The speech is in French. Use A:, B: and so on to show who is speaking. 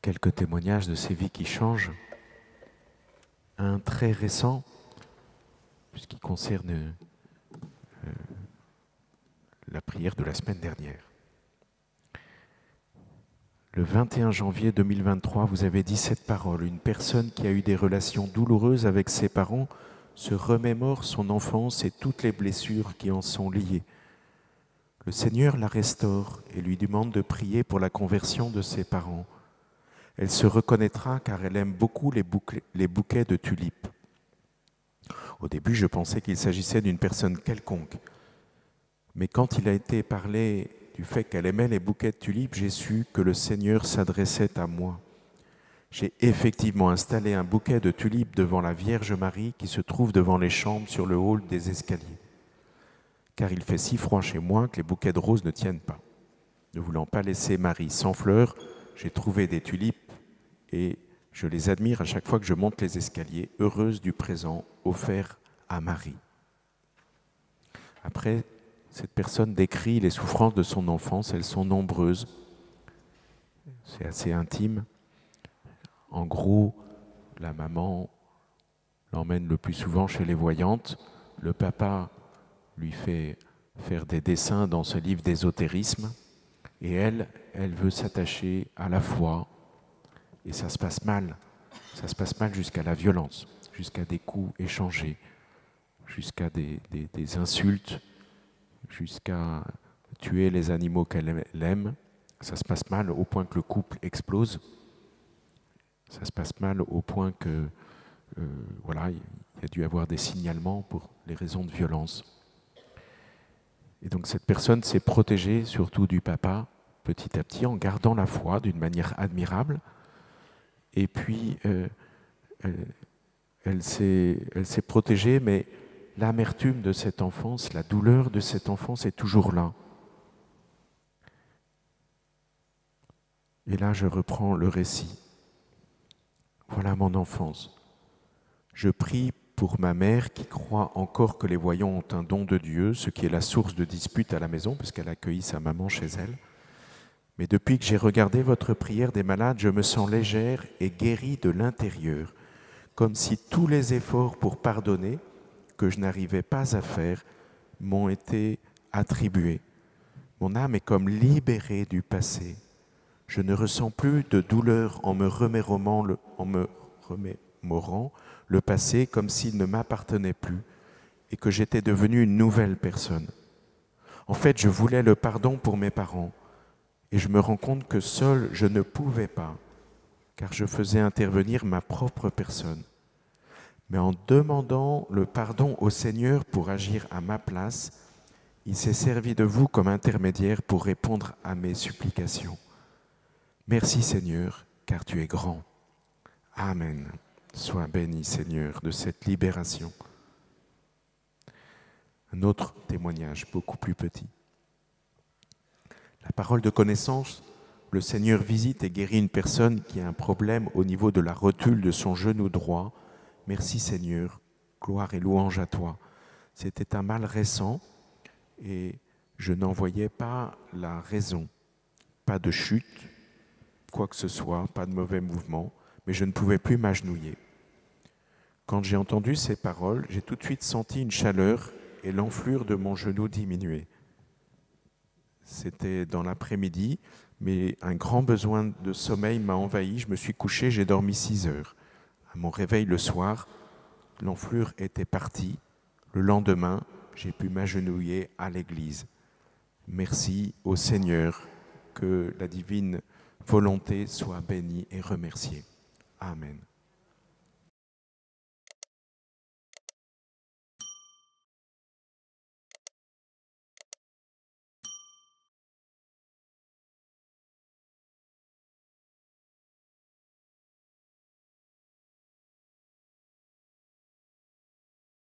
A: quelques témoignages de ces vies qui changent. Un très récent, puisqu'il concerne la prière de la semaine dernière. Le 21 janvier 2023, vous avez dit cette parole. Une personne qui a eu des relations douloureuses avec ses parents se remémore son enfance et toutes les blessures qui en sont liées. Le Seigneur la restaure et lui demande de prier pour la conversion de ses parents. Elle se reconnaîtra car elle aime beaucoup les bouquets de tulipes. Au début, je pensais qu'il s'agissait d'une personne quelconque. Mais quand il a été parlé du fait qu'elle aimait les bouquets de tulipes, j'ai su que le Seigneur s'adressait à moi. J'ai effectivement installé un bouquet de tulipes devant la Vierge Marie qui se trouve devant les chambres sur le hall des escaliers. Car il fait si froid chez moi que les bouquets de roses ne tiennent pas. Ne voulant pas laisser Marie sans fleurs, j'ai trouvé des tulipes et je les admire à chaque fois que je monte les escaliers, heureuse du présent offert à Marie. Après, cette personne décrit les souffrances de son enfance, elles sont nombreuses, c'est assez intime. En gros, la maman l'emmène le plus souvent chez les voyantes, le papa lui fait faire des dessins dans ce livre d'ésotérisme, et elle veut s'attacher à la foi, et ça se passe mal jusqu'à la violence, jusqu'à des coups échangés, jusqu'à des insultes, jusqu'à tuer les animaux qu'elle aime. Ça se passe mal au point que le couple explose. Ça se passe mal au point que, voilà, il y a dû avoir des signalements pour les raisons de violence. Et donc cette personne s'est protégée, surtout du papa, petit à petit, en gardant la foi d'une manière admirable. Et puis, elle s'est protégée, mais l'amertume de cette enfance, la douleur de cette enfance est toujours là. Et là, je reprends le récit. Voilà mon enfance. Je prie pour ma mère qui croit encore que les voyants ont un don de Dieu, ce qui est la source de dispute à la maison, parce qu'elle a accueilli sa maman chez elle. Mais depuis que j'ai regardé votre prière des malades, je me sens légère et guérie de l'intérieur, comme si tous les efforts pour pardonner, que je n'arrivais pas à faire, m'ont été attribués. Mon âme est comme libérée du passé. Je ne ressens plus de douleur en me remémorant le passé comme s'il ne m'appartenait plus et que j'étais devenue une nouvelle personne. En fait, je voulais le pardon pour mes parents et je me rends compte que seul je ne pouvais pas, car je faisais intervenir ma propre personne. Mais en demandant le pardon au Seigneur pour agir à ma place, il s'est servi de vous comme intermédiaire pour répondre à mes supplications. Merci Seigneur, car tu es grand. Amen. Sois béni Seigneur de cette libération. Un autre témoignage, beaucoup plus petit. La parole de connaissance, le Seigneur visite et guérit une personne qui a un problème au niveau de la rotule de son genou droit. Merci Seigneur, gloire et louange à toi. C'était un mal récent et je n'en voyais pas la raison. Pas de chute, quoi que ce soit, pas de mauvais mouvement, mais je ne pouvais plus m'agenouiller. Quand j'ai entendu ces paroles, j'ai tout de suite senti une chaleur et l'enflure de mon genou diminuer. C'était dans l'après-midi, mais un grand besoin de sommeil m'a envahi. Je me suis couché, j'ai dormi 6 heures. À mon réveil le soir, l'enflure était partie. Le lendemain, j'ai pu m'agenouiller à l'église. Merci au Seigneur, que la divine volonté soit bénie et remerciée. Amen.